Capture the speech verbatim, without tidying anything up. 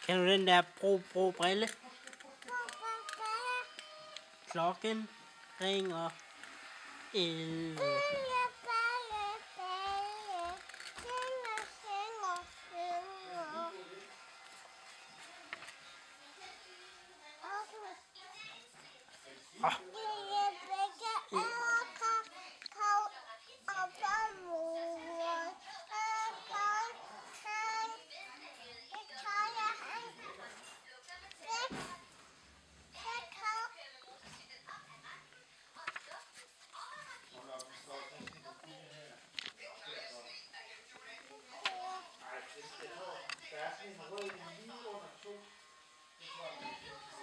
Kan du den der bro, bro, brille? Klokken ringer elleve. Ah. Der er sådan en rød lige under to. Det tror jeg,